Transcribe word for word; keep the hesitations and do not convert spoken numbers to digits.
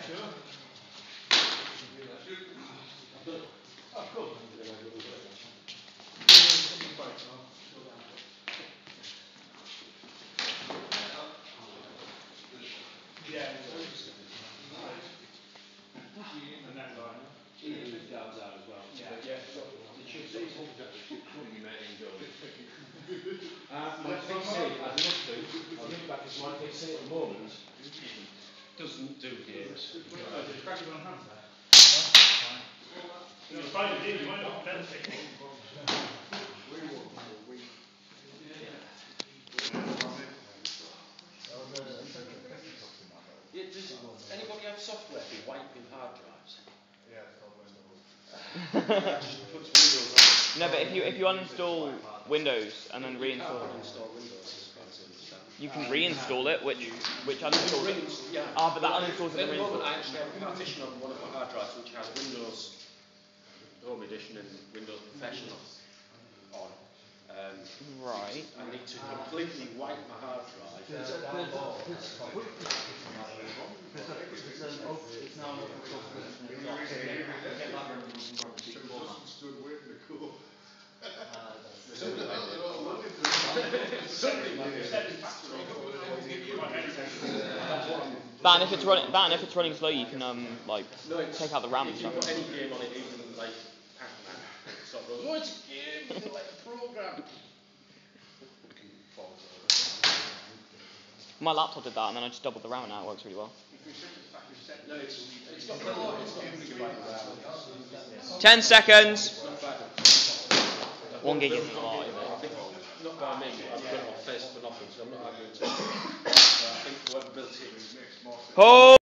sure. Oh, cool. Yeah, and that line. He goes out as well. Yeah. But yeah, so the chief sort of comes out the ship from you, mate, and goes. Uh, my P C, I'd love to. I'll give it back because my P C at the moment doesn't do games. Oh, did it crack it on hands there? You'll find it in, you might not benefit. Yeah, does anybody have software for wiping hard drives? No, but if you if you uninstall Windows and then reinstall it, Uninstall Windows, as far as I understand. you can reinstall it, which which uninstalls it. Yeah. Ah, but that uninstalls it. At the Then moment, I actually have a partition on one of my hard drives which has Windows Home Edition and Windows Professional on. Um, right. I need to completely wipe my hard drive. Stood waiting to cool. Ban if it's running. Ban if it's running slow, you can um like No, it's, take out the RAM and if you stuff. put any game on it, even like Pac-Man, it sort of goes, oh, it's a game, it's like a program. My laptop did that, and then I just doubled the RAM, and now it works really well. No, it's, it's got no, it's got gigabyte. Ten seconds. One gig isn't a lot, is it? Not by me, I've got it on face for nothing, so I'm not arguing to. I think whoever built it. Hold.